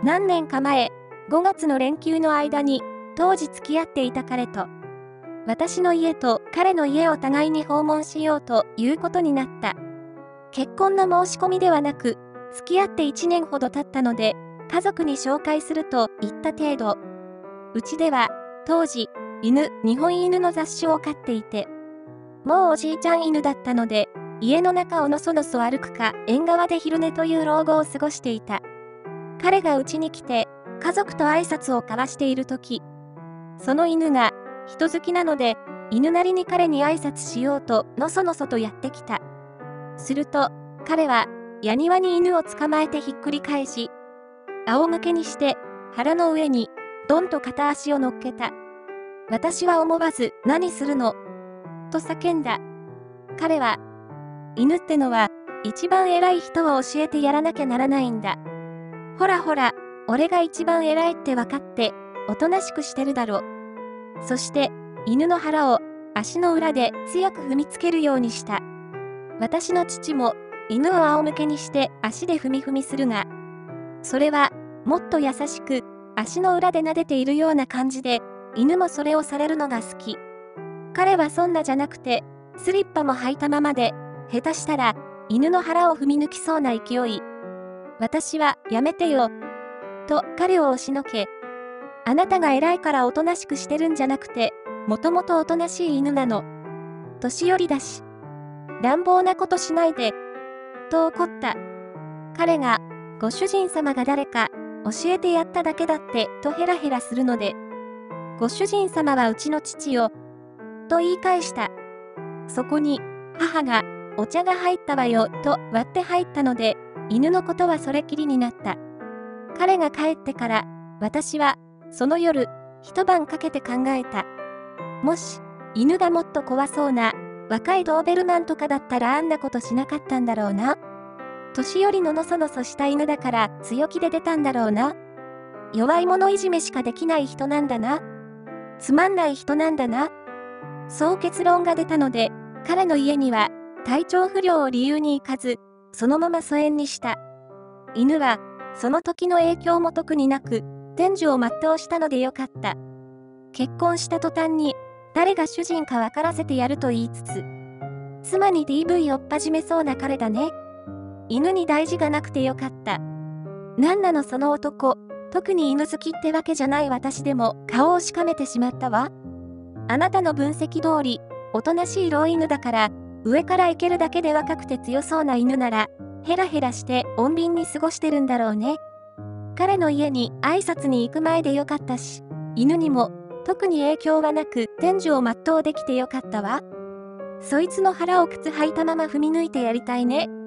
何年か前、5月の連休の間に、当時付き合っていた彼と、私の家と彼の家を互いに訪問しようということになった。結婚の申し込みではなく、付き合って1年ほど経ったので、家族に紹介すると言った程度。うちでは、当時、日本犬の雑種を飼っていて、もうおじいちゃん犬だったので、家の中をのそのそ歩くか、縁側で昼寝という老後を過ごしていた。彼が家に来て、家族と挨拶を交わしているとき、その犬が、人好きなので、犬なりに彼に挨拶しようと、のそのそとやってきた。すると、彼は、矢庭に犬を捕まえてひっくり返し、仰向けにして、腹の上に、ドンと片足を乗っけた。私は思わず、何するのと叫んだ。彼は、犬ってのは、一番偉い人は教えてやらなきゃならないんだ。ほらほら、俺が一番偉いって分かって、おとなしくしてるだろ。そして、犬の腹を、足の裏で強く踏みつけるようにした。私の父も、犬を仰向けにして足で踏み踏みするが、それは、もっと優しく、足の裏で撫でているような感じで、犬もそれをされるのが好き。彼はそんなじゃなくて、スリッパも履いたままで、下手したら、犬の腹を踏み抜きそうな勢い。私は、やめてよ。と、彼を押しのけ。あなたが偉いからおとなしくしてるんじゃなくて、もともとおとなしい犬なの。年寄りだし。乱暴なことしないで。と怒った。彼が、ご主人様が誰か、教えてやっただけだって、とヘラヘラするので。ご主人様はうちの父よ。と言い返した。そこに、母が、お茶が入ったわよ、と割って入ったので、犬のことはそれきりになった。彼が帰ってから、私は、その夜、一晩かけて考えた。もし、犬がもっと怖そうな、若いドーベルマンとかだったらあんなことしなかったんだろうな。年寄りののそのそした犬だから強気で出たんだろうな。弱い者いじめしかできない人なんだな。つまんない人なんだな。そう結論が出たので、彼の家には体調不良を理由に行かず、そのまま疎遠にした。犬は、その時の影響も特になく、天寿を全うしたのでよかった。結婚した途端に、誰が主人か分からせてやると言いつつ、妻に DV をっぱじめそうな彼だね。犬に大事がなくてよかった。なんなのその男、特に犬好きってわけじゃない私でも顔をしかめてしまったわ。あなたの分析通り、おとなしい老犬だから、上から行けるだけで若くて強そうな犬なら、ヘラヘラして穏便に過ごしてるんだろうね。彼の家に挨拶に行く前でよかったし、犬にも特に影響はなく天寿を全うできてよかったわ。そいつの腹を靴履いたまま踏み抜いてやりたいね。